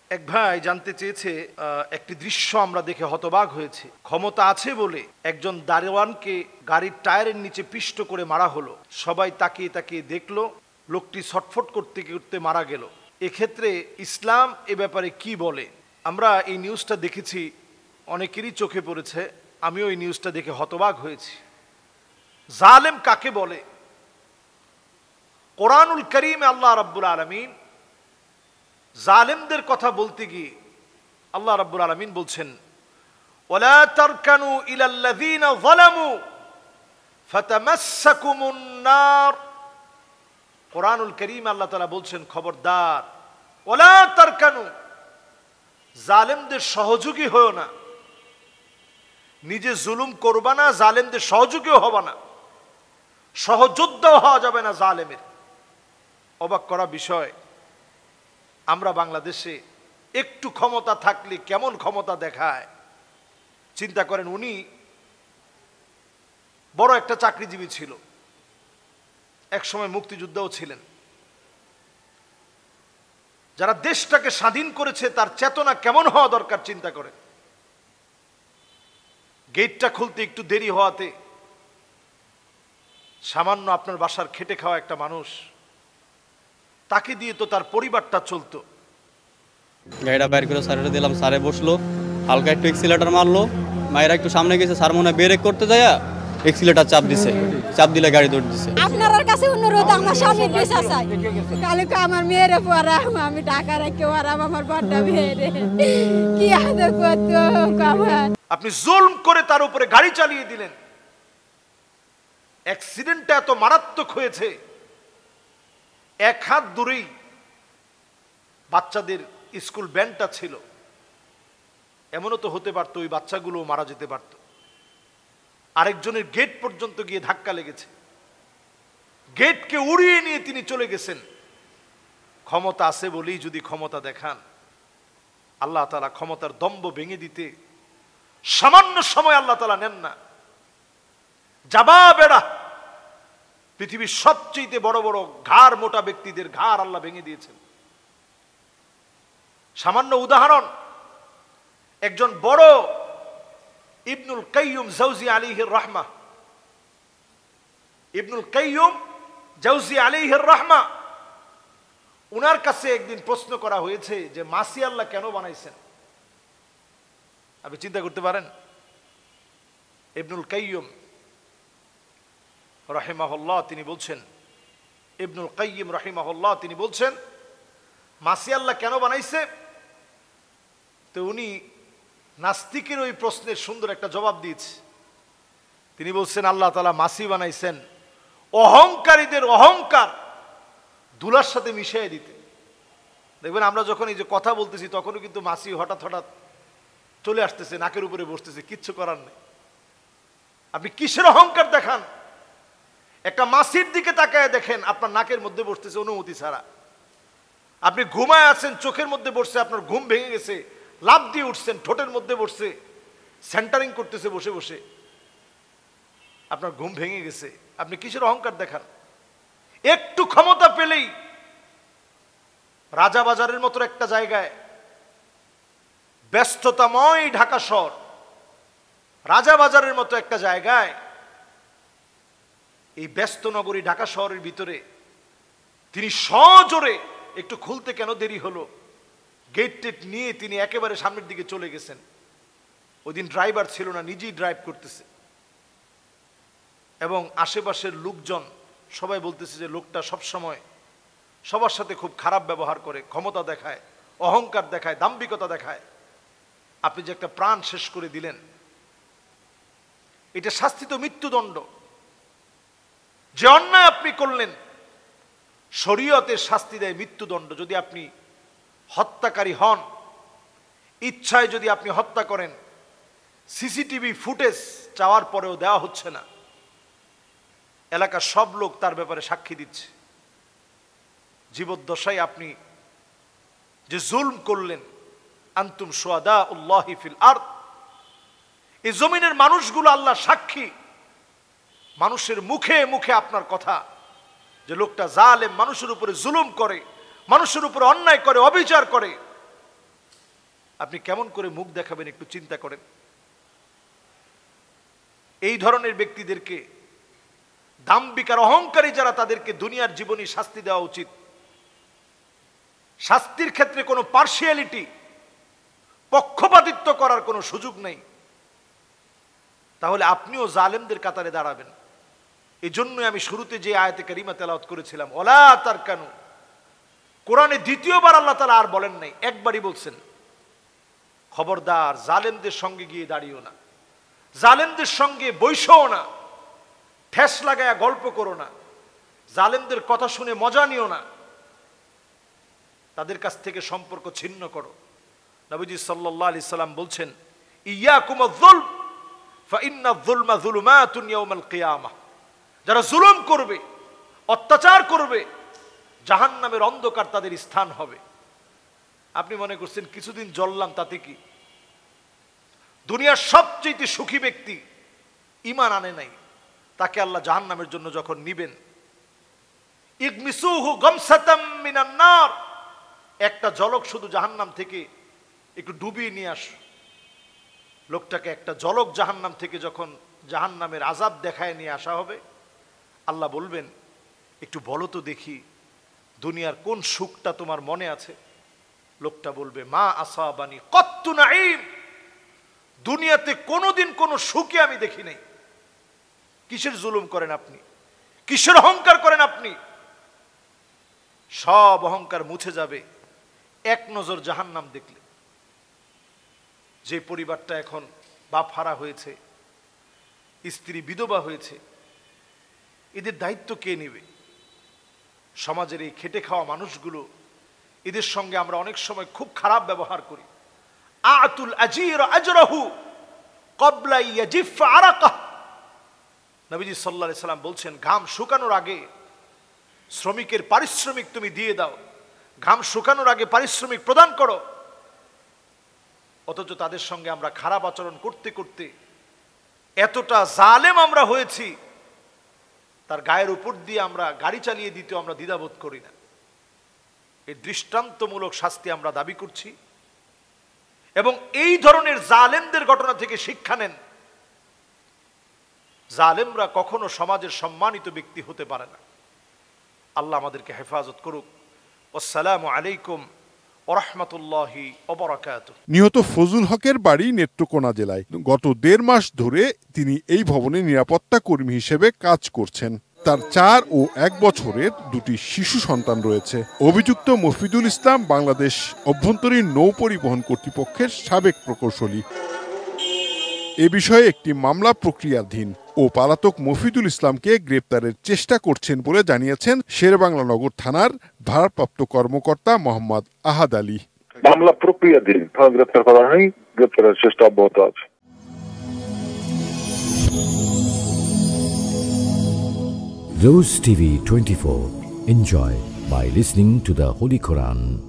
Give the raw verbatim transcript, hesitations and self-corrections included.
এক ভাই জানতে চেয়েছে, একটি দৃশ্য আমরা দেখে হতবাক হয়েছি। ক্ষমতা আছে বলে একজন দারোয়ানকে গাড়ির টায়ারের নিচে পিষ্ট করে মারা হলো। সবাই তাকিয়ে তাকিয়ে দেখলো, লোকটি ছটফট করতে করতে মারা গেল। এক্ষেত্রে ইসলাম এ ব্যাপারে কি বলে? আমরা এই নিউজটা দেখেছি, অনেকেরই চোখে পড়েছে। আমিও এই নিউজটা দেখে হতবাক হয়েছি। জালেম কাকে বলে? কোরআনুল কারীমে আল্লাহ রাব্বুল আলামিন জালেমদের কথা বলতে গিয়ে আল্লাহ রাব্বুল আলামিন বলছেন, ওয়ালা তারকানু ইলাল্লাযীনা যালামু ফাতামাসসাকুমুন নার। কোরআনুল কারীমে আল্লাহ তাআলা বলছেন, খবরদার, ওয়ালা তারকানু, জালেমদের সহযোগী হও না। নিজে জুলুম করবা না, জালেমদের সহযোগীও হবা না, সহযোদ্ধাও হওয়া যাবে না জালেমের। অবাক করা বিষয়, আমরা বাংলাদেশে একটু ক্ষমতা থাকলে কেমন ক্ষমতা দেখায়। চিন্তা করেন, উনি বড় একটা চাকরিজীবী ছিল, একসময় মুক্তিযোদ্ধাও ছিলেন। যারা দেশটাকে স্বাধীন করেছে তার চেতনা কেমন হওয়া দরকার চিন্তা করেন। গেটটা খুলতে একটু দেরি হওয়াতে সামান্য আপনার বাসার খেটে খাওয়া একটা মানুষ, তাকে দিয়ে তো তার পরিবারটা চলতো। গাড়িটা বাইর করে স্যারের দিলাম, স্যারে বসলো, হালকা একটু এক্সিলেটার মারলো, মায়েরা একটু সামনে গেছে, স্যার মনে ব্রেক করতে যায় এক্সিলেটার চাপ দিছে, চাপ দিলে গাড়ি দৌড় দিছে। আপনার কাছে অনুরোধ, আমার স্বামী পেশা চাই, কালকে আমার মেয়েরে পড়াম, আমি টাকা রেখে পড়াম আমার বড়টা মেয়েরে, কি আদে করতে আমার। আপনি জুলম করে তার উপরে গাড়ি চালিয়ে দিলেন। অ্যাক্সিডেন্টটা এত মারাত্মক হয়েছে, এক হাত দূরেই বাচ্চাদের স্কুল ব্যান্ডটা ছিল। এমনও তো হতে পারতো ওই বাচ্চাগুলো মারা যেতে পারত। আরেকজনের গেট পর্যন্ত গিয়ে ধাক্কা লেগেছে, গেটকে উড়িয়ে নিয়ে তিনি চলে গেছেন। ক্ষমতা আছে বলেই যদি ক্ষমতা দেখান, আল্লাহ তাআলা ক্ষমতার দম্ভ ভেঙে দিতে সামান্য সময় আল্লাহ তাআলা নেন না। জাবাবেরা, পৃথিবীর সবচেয়ে বড় বড় ঘাড় মোটা ব্যক্তিদের ঘাড় আল্লাহ ভেঙে দিয়েছেন। সামান্য উদাহরণ, একজন বড় ইবনুল কাইয়ুম জাওজি আলাইহির রাহমা, ইবনুল কাইয়ুম জাওজি আলাইহির রাহমা, উনার কাছে একদিন প্রশ্ন করা হয়েছে যে মাসি আল্লাহ কেন বানাইছেন? আপনি চিন্তা করতে পারেন, ইবনুল কাইয়ুম রাহিমাহুল্লাহ তিনি বলছেন, ইবনুল কাইয়িম রাহিমাহুল্লাহ তিনি বলছেন মাসি আল্লাহ কেন বানাইছে? তো উনি নাস্তিকের ওই প্রশ্নের সুন্দর একটা জবাব দিয়েছে। তিনি বলছেন, আল্লাহ তাআলা মাসি বানাইছেন অহংকারীদের অহংকার ধুলার সাথে মিশিয়ে দিতে। দেখবেন আমরা যখন এই যে কথা বলতেছি তখনও কিন্তু মাসি হঠাৎ হঠাৎ চলে আসতেছে, নাকের উপরে বসতেছে, কিচ্ছু করার নেই। আপনি কিসের অহংকার দেখান? একটা মাসির দিকে তাকায় দেখেন, আপনার নাকের মধ্যে বসতেছে অনুমতি ছাড়া। আপনি ঘুমায় আছেন, চোখের মধ্যে বসছে, আপনার ঘুম ভেঙে গেছে, লাফ দিয়ে উঠছেন, ঠোঁটের মধ্যে বসছে, সেন্টারিং করতেছে বসে বসে, আপনার ঘুম ভেঙে গেছে। আপনি কিসের অহংকার দেখান? একটু ক্ষমতা পেলেই রাজাবাজারের মতো একটা জায়গায়, ব্যস্ততাময় ঢাকা শহর, রাজাবাজারের মতো একটা জায়গায়, এই ব্যস্ত নগরী ঢাকা শহরের ভিতরে তিনি সজোরে, একটু খুলতে কেন দেরি হলো, গেট টেট নিয়ে তিনি একেবারে সামনের দিকে চলে গেছেন। ওই দিন ড্রাইভার ছিল না, নিজেই ড্রাইভ করতেছে, এবং আশেপাশের লোকজন সবাই বলতেছে যে লোকটা সবসময় সবার সাথে খুব খারাপ ব্যবহার করে, ক্ষমতা দেখায়, অহংকার দেখায়, দাম্ভিকতা দেখায়। আপনি যে একটা প্রাণ শেষ করে দিলেন, এটা শাস্তি তো মৃত্যুদণ্ড। যে অন্যায় আপনি করলেন, শরীয়তের শাস্তি দেয় মৃত্যুদণ্ড। যদি আপনি হত্যাকারী হন, ইচ্ছায় যদি আপনি হত্যা করেন, সিসিটিভি ফুটেজ চাওয়ার পরেও দেওয়া হচ্ছে না, এলাকার সব লোক তার ব্যাপারে সাক্ষী দিচ্ছে। জীবদ্দশায় আপনি যে জুলম করলেন, আনতুম শুহাদাউল্লাহি ফিল আরদ, এই জমিনের মানুষগুলো আল্লাহ সাক্ষী, মানুষের মুখে মুখে আপনার কথা যে লোকটা জালেম, মানুষের উপরে জুলুম করে, মানুষের উপরে অন্যায় করে, অবিচার করে, আপনি কেমন করে মুখ দেখাবেন একটু চিন্তা করেন। এই ধরনের ব্যক্তিদেরকে, দাম্ভিক আর অহংকারী যারা, তাদেরকে দুনিয়ার জীবনে শাস্তি দেওয়া উচিত। শাস্তির ক্ষেত্রে কোনো পার্সিয়ালিটি, পক্ষপাতিত্ব করার কোনো সুযোগ নেই। তাহলে আপনিও জালেমদের কাতারে দাঁড়াবেন। এই জন্যই আমি শুরুতে যে আয়াতে কারিমা তেলাওয়াত করেছিলাম, ওয়ালা তারকানু, কোরআনে দ্বিতীয়বার আল্লাহ তাআলা আর বলেন নাই, একবারই বলছেন, খবরদার জালেমদের সঙ্গে গিয়ে দাঁড়িও না, জালেমদের সঙ্গে বৈশও না, ঠেস লাগায়া গল্প করো না, জালেমদের কথা শুনে মজা নিও না, তাদের কাছ থেকে সম্পর্ক ছিন্ন করো। নবীজি সাল্লাল্লাহু আলাইহি সাল্লাম বলছেন, ইয়াকুমুয যুলম ফাইন্নায যুলমা যুলুমাতুন ইয়াউমাল কিয়ামাহ। যারা জুলুম করবে, অত্যাচার করবে, জাহান্নামের অন্ধকার তাদের স্থান হবে। আপনি মনে করছেন কিছুদিন জ্বললাম তাতে কি? দুনিয়ার সবচেয়ে সুখী ব্যক্তি ঈমান আনে নাই, তাকে আল্লাহ জাহান্নামের জন্য যখন নিবেন, ইগমিসুহু গামসাতাম মিনান নার, একটা জলক শুধু জাহান্নাম থেকে একটু ডুবিয়ে নিয়ে আস। লোকটাকে একটা জলক জাহান্নাম থেকে যখন জাহান্নামের আযাব দেখায় নিয়ে আসা হবে, আল্লাহ বলবেন, একটু বলো তো দেখি দুনিয়ার কোন সুখটা তোমার মনে আছে? লোকটা বলবে, মা আসাবানি কত্তু নাঈম, দুনিয়াতে কোনোদিন কোনো সুখে আমি দেখি নাই। কিসের জুলুম করেন আপনি? কিসের অহংকার করেন আপনি? সব অহংকার মুছে যাবে এক নজর জাহান্নাম দেখলে। যে পরিবারটা এখন বাপ হারা হয়েছে, স্ত্রী বিধবা হয়েছে, এদের দায়িত্ব কে নেবে? সমাজের এই খেটে খাওয়া মানুষগুলো, এদের সঙ্গে আমরা অনেক সময় খুব খারাপ ব্যবহার করি। আতুল আজির আজরাহু ক্বাবলা ইয়াজিফ আরাকাহ, নবীজি সাল্লাল্লাহু আলাইহি সাল্লাম বলছেন, ঘাম শুকানোর আগে শ্রমিকের পারিশ্রমিক তুমি দিয়ে দাও, ঘাম শুকানোর আগে পারিশ্রমিক প্রদান করো। অথচ তাদের সঙ্গে আমরা খারাপ আচরণ করতে করতে এতটা জালেম আমরা হয়েছি, তার গায়ের উপর দিয়ে আমরা গাড়ি চালিয়ে দিতে আমরা দ্বিধাবোধ করি না। এই দৃষ্টান্তমূলক শাস্তি আমরা দাবি করছি, এবং এই ধরনের জালেমদের ঘটনা থেকে শিক্ষা নেন। জালেমরা কখনো সমাজের সম্মানিত ব্যক্তি হতে পারে না। আল্লাহ আমাদেরকে হেফাজত করুক। আসসালামু আলাইকুম ওয়া রাহমাতুল্লাহি ওয়া বারাকাতুহু। নিহত ফজলুল হকের বাড়ি নেত্রকোনা জেলায়। গত দেড় মাস ধরে তিনি এই ভবনে নিরাপত্তা কর্মী হিসেবে কাজ করছেন। তার চার ও এক বছরের দুটি শিশু সন্তান রয়েছে। অভিযুক্ত মফিদুল ইসলাম বাংলাদেশ অভ্যন্তরীণ নৌ পরিবহন কর্তৃপক্ষের সাবেক প্রকৌশলী। এ বিষয়ে একটি মামলা প্রক্রিয়াধীন ও পলাতক মফিদুল ইসলামকে গ্রেপ্তারের চেষ্টা করছেন বলে জানিয়েছেন শেরেবাংলা নগর থানার ভারপ্রাপ্ত কর্মকর্তা মোহাম্মদ আহাদ আলী। মামলা প্রক্রিয়াধীন, গ্রেপ্তার করা হয়নি, গ্রেপ্তারের চেষ্টা অব্যাহত আছে। Rose T V twenty-four. Enjoy by listening to the Holy Quran.